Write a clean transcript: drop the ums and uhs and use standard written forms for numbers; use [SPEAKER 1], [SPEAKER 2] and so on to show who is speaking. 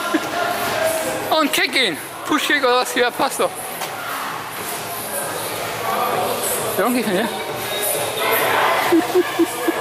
[SPEAKER 1] Und kick ihn. Push-Kick oder was? Ja, passt doch. Ja, ungefähr, ja.